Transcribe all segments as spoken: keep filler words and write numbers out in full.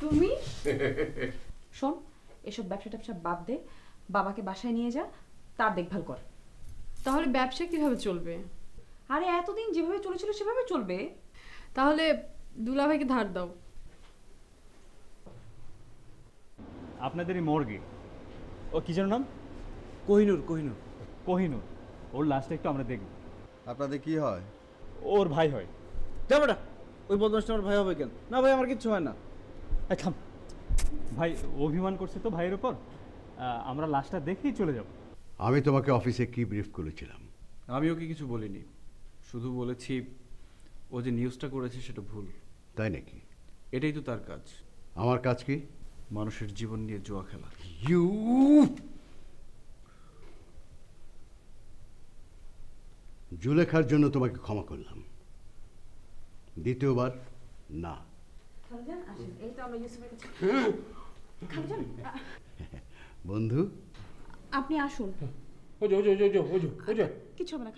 তুমি শোন, এসব ব্যবসা ট্যাবসা বাদ দে, বাবাকে বাসায় নিয়ে যা, তার দেখভাল কর। তাহলে ব্যবসা কিভাবে চলবে? আরে এতদিন যেভাবে চলেছিল সেভাবে চলবে। তাহলে দুলাভাইকে ধার দাও। আপনাদের এই মর্গে ও কি যেন নাম? কোহিনুর। কোহিনুর কোহিনুর। ওর লাস্টে একটু আমরা দেখব। আপনাদের কি হয়? ওর ভাই হয়। যা বেটা, ওই বদমাসটা আমার ভাই হবে কেন? না ভাই, আমার কিচ্ছু হয় না। থাম ভাই, অভিমান করছে তো ভাইয়ের উপর। আমরা লাস্টটা দেখেই চলে যাব। আমি তোমাকে অফিসে কি ব্রিফ করেছিলাম? আমি ওকে কিছু বলিনি, শুধু বলেছি ও যে নিউজটা করেছে সেটা ভুল। তাই নাকি? এটাই তো তার কাজ। আমার কাজ কি? মানুষের জীবন নিয়ে জুয়া খেলা। ইউ জুলেখার জন্য তোমাকে ক্ষমা করলাম, দ্বিতীয়বার না। বন্ধু আপনি আসুন। কিছু হবে না,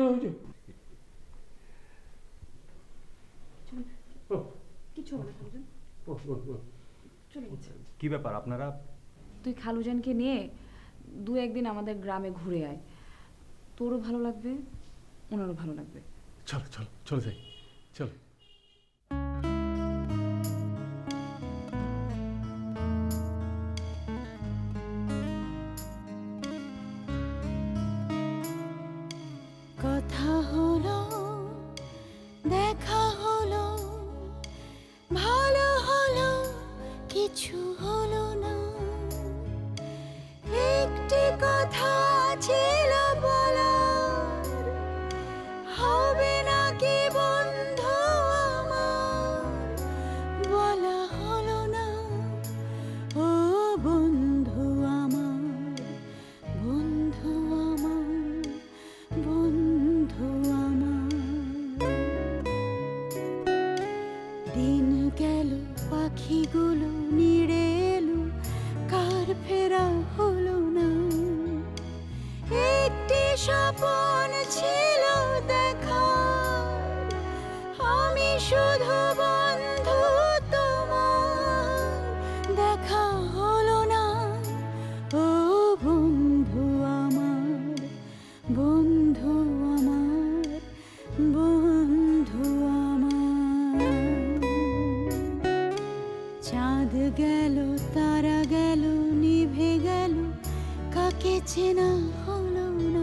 কিছু হবে না। চলে গেছে। কি ব্যাপার আপনারা? তুই খালুজানকে নিয়ে দু একদিন আমাদের গ্রামে ঘুরে আয়, তোরও ভালো লাগবে, ওনারও ভালো লাগবে। চল চল চলে যাই, চল। কথা হলো, দেখা হলো, ভালো হলো, কিছু হলো না। একটি কথা ছিল বলার, হবে নাকি বন্ধু আমার, বলা হলো না। ও বন্ধু আমার, বন্ধু আমার, বন্ধু আমার। দিন গেল, পাখিগুলো নিড়ে এলো, কার ফেরা হলো না। একটি স্বপ্ন ছিল দেখার, আমি শুধু বন্ধু তোমার, দেখা হলো না। ও বন্ধু আমার, বন্ধু আমার, বন্ধু আমার। চাঁদ গেল, তারা গেল, নিভে গেল, কাকে চেনা হলো না।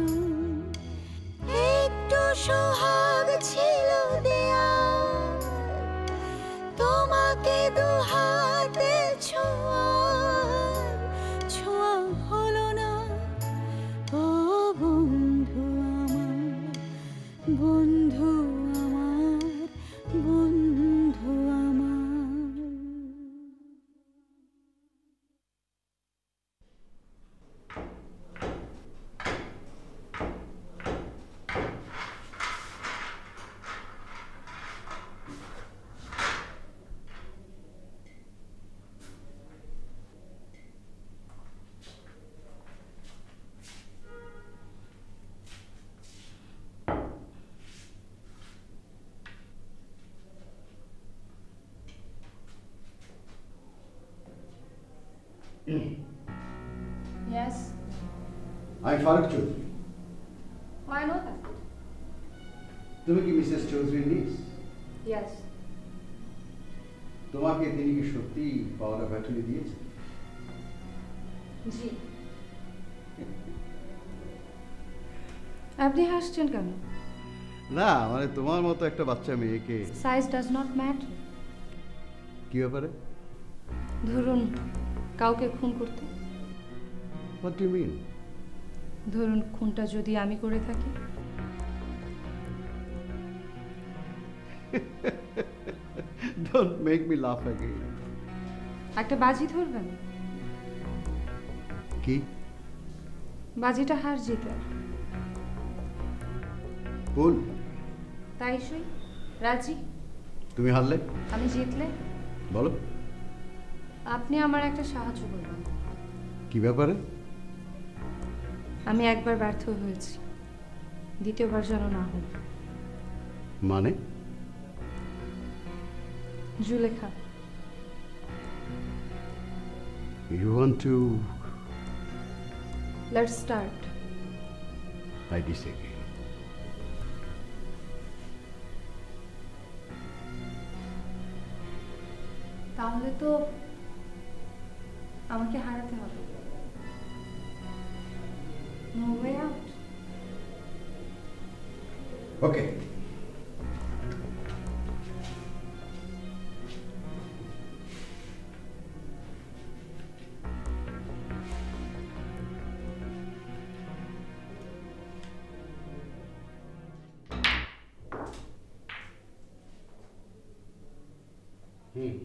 একটু সোহাগ ছিল দেয়া, তোমাকে দু হাতে ছোঁয়া, ছোঁয়া হলো না। ও বন্ধু আমার, বন্ধু আমার, বন্ধু আমার। Yes, আমি Faruk Chowdhury. I know that. তুমি কি মিসেস চৌধুরীর নিস? Yes. তোমাকে তিনি কি সত্যি পাওয়ার অফ অ্যাটর্নি দিয়েছে? জি। আপনি হাসছেন কেন? না, মানে তোমার মতো একটা বাচ্চা মেয়েকে। Size does not matter. কি ব্যাপারে? ধরুন কাউকে খুন করতে। What do you mean? ধরুন খুনটা যদি আমি করে থাকি। Don't make me laugh again. একটা বাজি ধরবেন? কি? বাজিটা হার জিতার। কোন? তাই সই রাজি। তুমি হারলে? আমি জিতলে? বলো। আপনি আমার একটা সাহায্য করবেন। কি ব্যাপারে? আমি একবার ব্যর্থ হয়েছি, দ্বিতীয়বার যেন না হোক। মানে? Zulekha. You want to? Let's start. I disagree. তাহলে তো আমাকে হারাতে হবে। No way out. Okay. Hmm.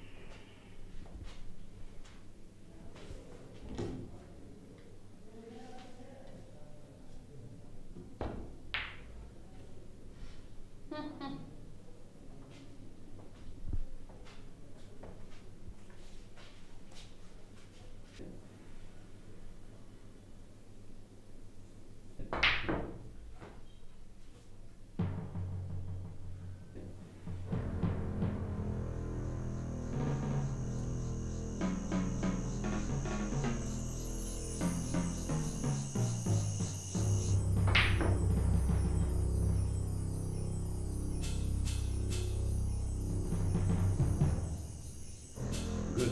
Good.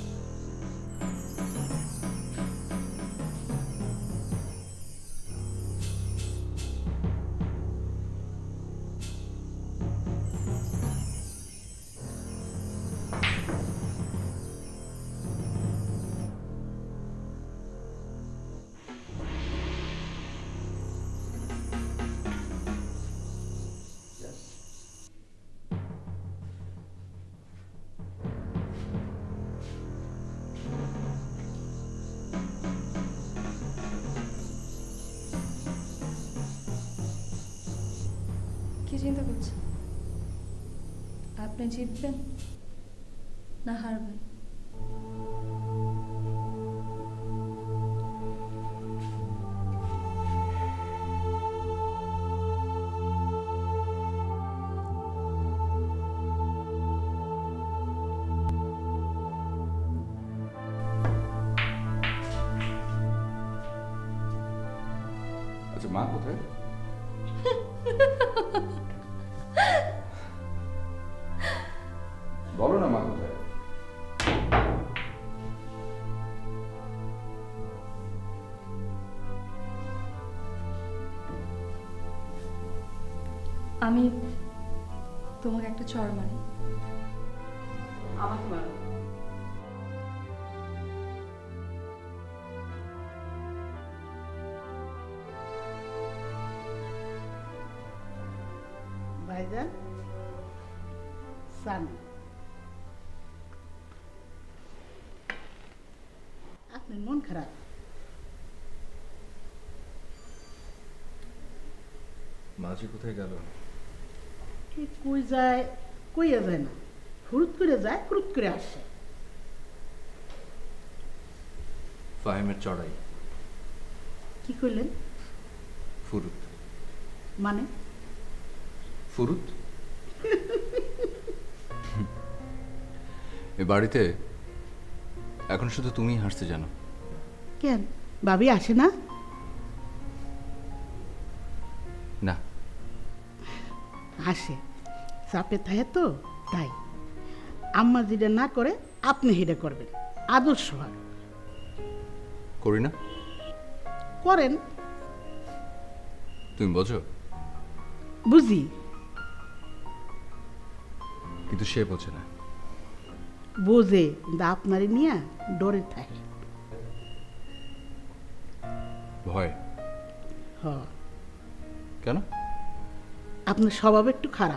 কি চিন্তা করছেন? আপনি জিতবেন না হারবেন? আচ্ছা মা কোথায়? বলো না মা কোথায়? আমি তোমাকে একটা চড় মারি। আমাকে মারো। ভাইজান সান আপনার মন খারাপ? মাঝি কোথায় গেল? কি কই যায় কইয়া যায় না, ফুরুত করে যায় ফুরুত করে আসে। ফাহিমের চড়াই। কি কইলেন? ফুরুত। মানে ফুরুত? এ বাড়িতে এখন শুধু তুমিই হাসতে জানো। কেন ভাবি আসে না? না আসে, চাপে থাকে তো তাই। আম্মা যেটা না করে আপনি হেডে করবেন, আদর্শ হয়। করি না? করেন। তুমি বোঝো? বুঝি, কিন্তু সে বোঝে না। বোঝে কিন্তু আপনারই নিয়ে ডরে থাকে। ভয়? হ, কেন? আপনার স্বভাব একটু খারাপ।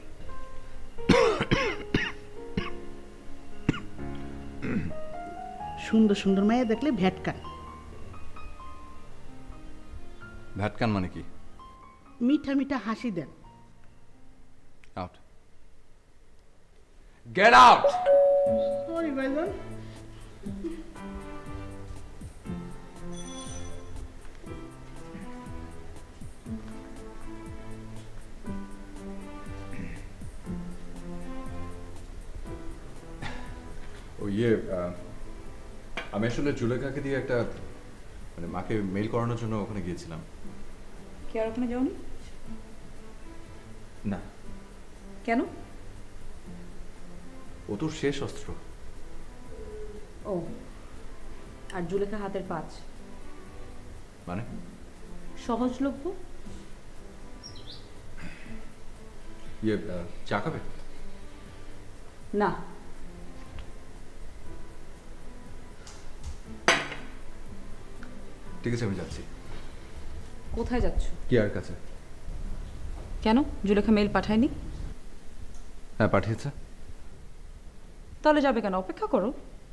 সুন্দর সুন্দর মেয়ে দেখলে ভ্যাটকান। ভ্যাটকান মানে কি? মিঠা মিঠা হাসি দেন। আউট। Get out. সরি ভাইজান। ও ইয়ে আমি আসলে জুলেখাকে দিয়ে একটা মানে মাকে মেইল করানোর জন্য ওখানে গিয়েছিলাম। কি আর ওখানে যাওনি? না, কেন? ও তোর শেষ অস্ত্র। ও, আর জুলেখা হাতের পাঁচ মানে সহজলভ্য। ইয়ে চা খাবে? না, ঠিক আছে, আমি যাচ্ছি। কোথায় যাচ্ছ? কিয়ার কাছে। কেন, জুলেখা মেইল পাঠায়নি? হ্যাঁ, পাঠিয়েছে। তাহলে যাবে কেন? অপেক্ষা করো।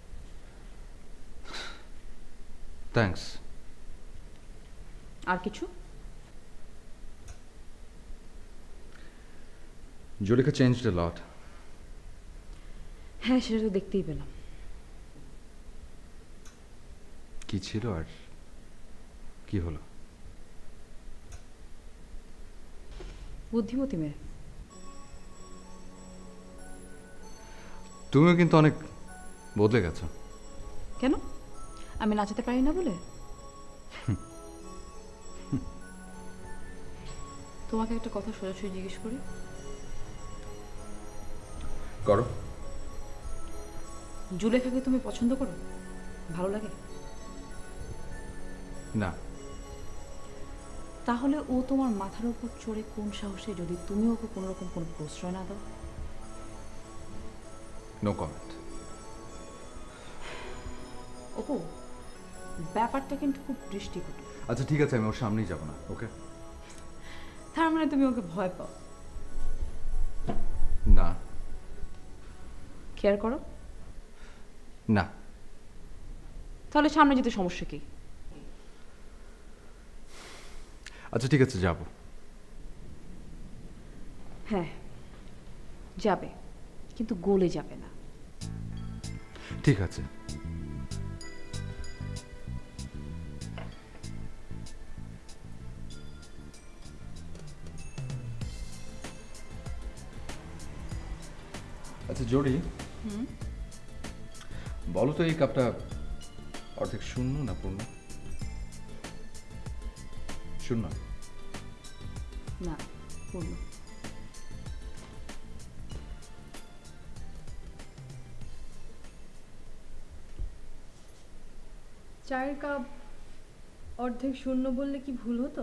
থ্যাঙ্কস। আর কিছু? Zulekha changed a lot. হ্যাঁ, সেটা তো দেখতেই পেলাম। কি ছিল আর কি হলো? বুদ্ধিমতী মেয়ে। তুমিও কিন্তু অনেক বদলে গেছো। কেন? আমি নাচাতে পারি না বলে? তোমাকে একটা কথা সোজাসুজি জিজ্ঞেস করি। করো। জুলেখাকে তুমি পছন্দ করো? ভালো লাগে? না। তাহলে ও তোমার মাথার উপর চড়ে কোন সাহসে, যদি তুমি ওকে কোনো রকম কোনো প্রশ্রয় না দাও? No comment. ওপো, ব্যাপারটা কিন্তু খুব দৃষ্টিকটু। আচ্ছা ঠিক আছে, আমি ওর সামনেই যাব না। ওকে? তার মানে তুমি ওকে ভয় পাও? না। কেয়ার করো? না। তাহলে সামনে যেতে সমস্যা কি? আচ্ছা ঠিক আছে, যাব। হ্যাঁ যাবে, কিন্তু গোলে যাবে না। ঠিক আছে। আচ্ছা জোড়ি, বলো তো এই কাপটা অর্ধেক শূন্য না পূর্ণ? শূন্য না, পূর্ণ। চায়ের কাপ অর্ধেক শূন্য বললে কি ভুল হতো?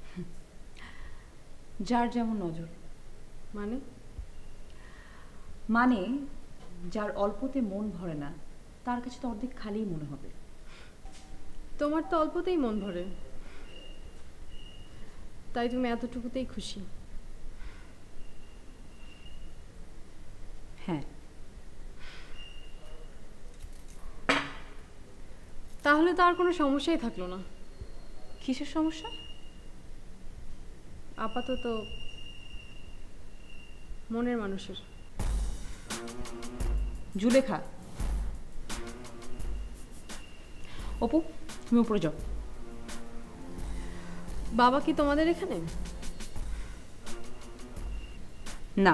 যার যেমন নজর। মানে? মানে যার অল্পতে মন ভরে না, তার কাছে তো অর্ধেক খালিই মনে হবে। তোমার তো অল্পতেই মন ভরে, তাই তুমি এতটুকুতেই খুশি। হ্যাঁ। তাহলে তো আর কোনো সমস্যাই থাকলো না। কিসের সমস্যা? আপাতত মনের মানুষের। জুলেখা, অপু তুমি উপরে যাও। বাবা কি তোমাদের এখানে? না।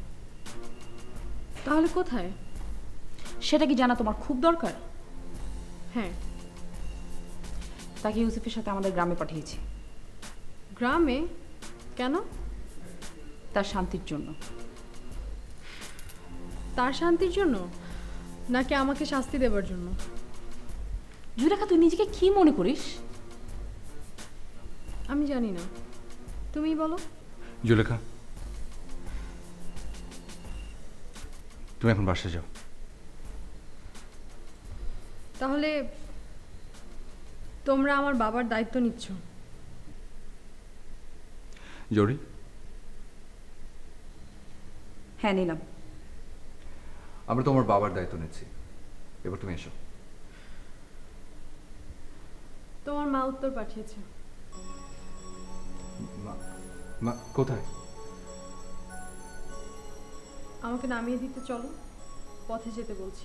তাহলে কোথায়? সেটা কি জানা তোমার খুব দরকার? হ্যাঁ। তাকে ইউসুফের সাথে আমাদের গ্রামে পাঠিয়েছি। গ্রামে? কেন? তার শান্তির জন্য। তার শান্তির জন্য নাকি আমাকে শাস্তি দেবার জন্য? জুলেখা, তুই নিজেকে কি মনে করিস? আমি জানি না, তুমিই বলো। জুলেখা, তুমি এখন বাসায় যাও। তাহলে তোমরা আমার বাবার দায়িত্ব নিচ্ছ? জরি? হ্যাঁ নিলাম। আমরা তোমার বাবার দায়িত্ব নিচ্ছি, এবার তুমি এসো। তোমার মা উত্তর পাঠিয়েছে। মা কোথায়? আমাকে নামিয়ে দিতে চলো, পথে যেতে বলছি।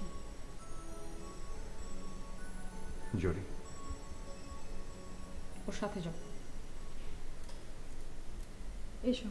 জরি, ওর সাথে যাও। এসো।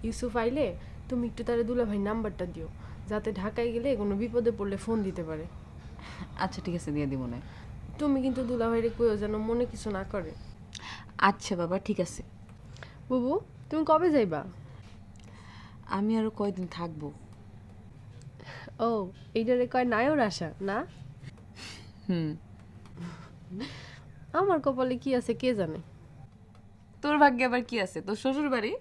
ইউসুফ আইলে তুমি একটু তারে দুলাভাই নাম্বারটা দিও, যাতে ঢাকায় গেলে কোনো বিপদে পড়লে ফোন দিতে পারে। আচ্ছা ঠিক আছে, দিয়ে দিব না। তুমি কিন্তু দুলাভাইরে কইও যেন মনে কিছু না করে। আচ্ছা বাবা, ঠিক আছে। বুবু, তুমি কবে যাইবা? আমি আরো কয়দিন থাকবো। ও, এইটারে কয় নায়র আশা না? হুম। আমার কপালে কি আছে কে জানে। তোর ভাগ্যে আবার কি আছে? তোর শ্বশুর বাড়ি?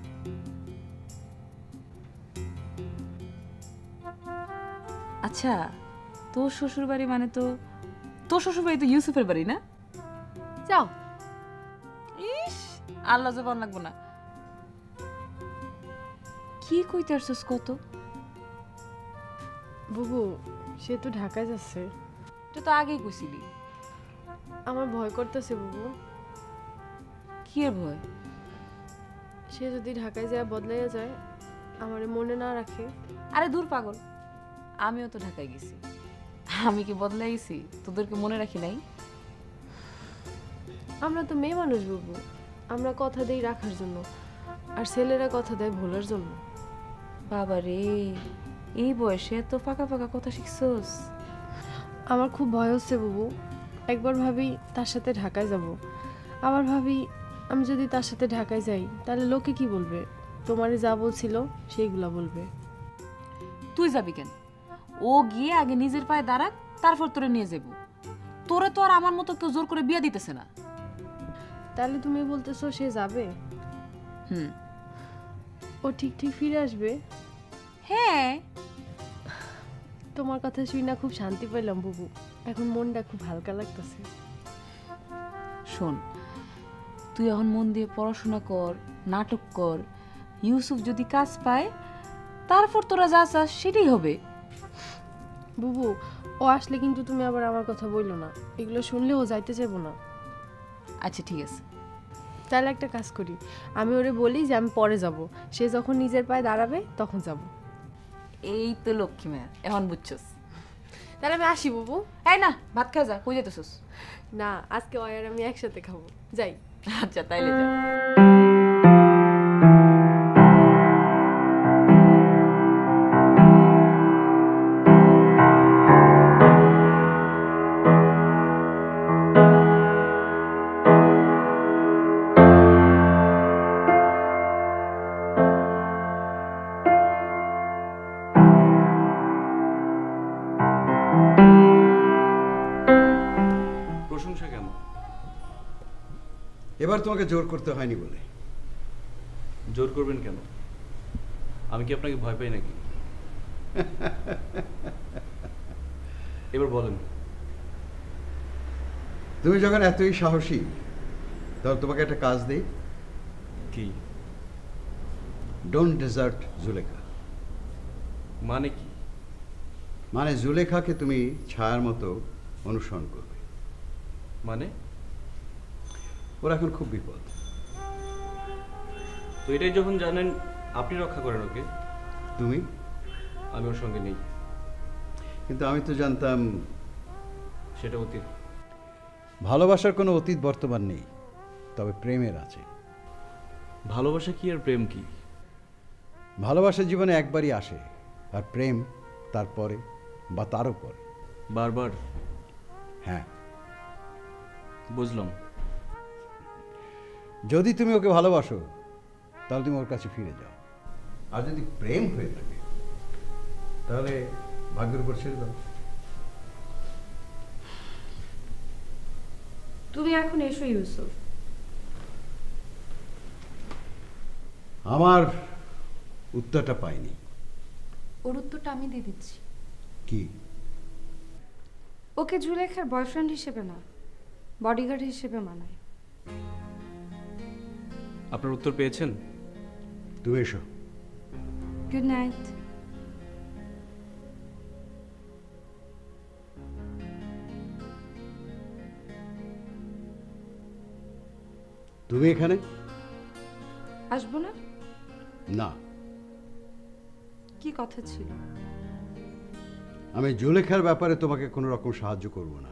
আচ্ছা, তোর শ্বশুর বাড়ি মানে তো তোর শ্বশুর বাড়ি তো ইউসুফের বাড়ি না? যাও। ইস, আল্লাহ জবান লাগবো না। কি কইতে আসছস কত? বুবু, সে তো ঢাকায় যাচ্ছে। তুই তো আগেই কইছিলি। আমার ভয় করতেছে বুবু। কি এর ভয়? সে যদি ঢাকায় যায় বদলাইয়া যায়, আমারে মনে না রাখে। আরে দূর পাগল, আমিও তো ঢাকায় গেছি। আমি কি বদলাই গেছি? তোদেরকে মনে রাখি নাই? আমরা তো মেয়ে মানুষ বুবু, আমরা কথা দেই রাখার জন্য, আর ছেলেরা কথা দেয় ভোলার জন্য। বাবা রে, এই বয়সে তো ফাঁকা ফাঁকা কথা শিখছস। আমার খুব ভয় হচ্ছে বুবু। একবার ভাবি তার সাথে ঢাকায় যাব, আবার ভাবি আমি যদি তার সাথে ঢাকায় যাই তাহলে লোকে কি বলবে? তোমারে যা বলছিল সেইগুলা বলবে। তুই যাবি কেন? ও গিয়ে আগে নিজের পায়ে দাঁড়াক, তারপর তোরে নিয়ে যাবো। তোরে তো আর আমার মতো কেউ জোর করে বিয়া দিতেছে না। তাহলে তুমি বলতেছো সে যাবে? হুম। ও ঠিক ঠিক ফিরে আসবে? হ্যাঁ। তোমার কথা শুই না খুব শান্তি পেলাম বুবু, এখন মনটা খুব হালকা লাগতেছে। শোন, তুই এখন মন দিয়ে পড়াশোনা কর, নাটক কর। ইউসুফ যদি কাজ পায়, তারপর তোরা যা চাস সেটাই হবে। বুবু, ও আসলে কিন্তু তুমি আবার আমার কথা বইলো না, এগুলো শুনলে ও যাইতে যাবো না। আচ্ছা ঠিক আছে। তাহলে একটা কাজ করি, আমি ওরে বলি যে আমি পরে যাব, সে যখন নিজের পায়ে দাঁড়াবে তখন যাব। এই তো লক্ষ্মী মেয়ে, এখন বুঝছস। তাহলে আমি আসি বুবু। এই না, ভাত খা যা। কই যেতেছস? না, আজকে ওই আর আমি একসাথে খাবো, যাই। আচ্ছা তাইলে যা। প্রশংসা কেন? এবার তোমাকে জোর করতে হয়নি বলে। জোর করবেন কেন? আমি কি আপনাকে ভয় পাই নাকি? এবার বলেন। তুমি যখন এতই সাহসী, তাহলে তোমাকে একটা কাজ দিই। কি? Don't desert Zulekha. মানে কি? মানে জুলেখাকে তুমি ছায়ার মতো অনুসরণ করবে। মানে? ওর এখন খুব বিপদ। তো এটাই যখন জানেন, আপনি রক্ষা করেন ওকে। তুমি? আমি ওর সঙ্গে নেই। কিন্তু আমি তো জানতাম সেটা অতীত। ভালোবাসার কোনো অতীত বর্তমান নেই, তবে প্রেমের আছে। ভালোবাসা কি আর প্রেম কি? ভালোবাসা জীবনে একবারই আসে, আর প্রেম তারপরে বা তারও পরে। বারবার? হ্যাঁ। বুঝলাম। যদি তুমি ওকে ভালোবাসো, তাহলে তুমি ওর কাছে ফিরে যাও। আর যদি প্রেম হয়ে থাকে, তাহলে ভাগ্যের উপর ছেড়ে দাও। তুমি এখন এসো ইউসুফ। আমার উত্তরটা পাইনি। ওর উত্তরটা আমি দিয়ে দিচ্ছি। কি? ওকে জুলেখার বয়ফ্রেন্ড হিসেবে না, বডিগার্ড হিসেবে মানায়। আপনার উত্তর পেয়েছেন? তুমি এসো। Good night. তুমি এখানে? আসবো না? না। কি কথা ছিল? আমি জুলেখার ব্যাপারে তোমাকে কোনো রকম সাহায্য করব না।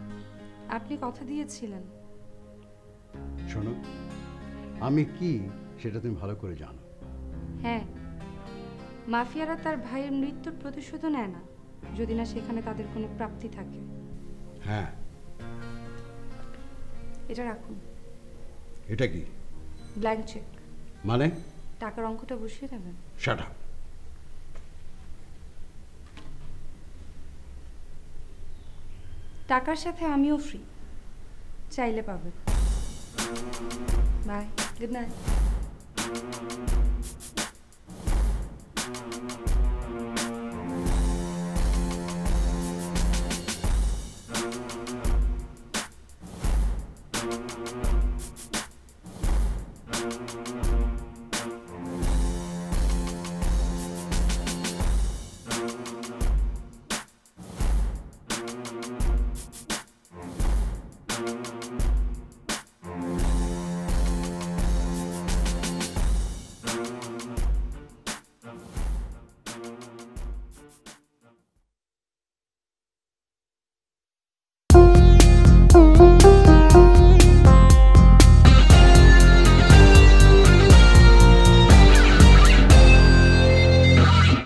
আপনি কথা দিয়েছিলেন। শোনো, আমি কি সেটা তুমি ভালো করে জানো। হ্যাঁ, মাফিয়ারা তার ভাইয়ের মৃত্যুর প্রতিশোধও নেয় না যদি না সেখানে তাদের কোনো প্রাপ্তি থাকে। হ্যাঁ, এটা রাখুন। এটা কি? Blank cheque. মানে? টাকার অঙ্কটা বসিয়ে দেবেন। Shut up. টাকার সাথে আমিও ফ্রি, চাইলে পাবেন। Bye, good night.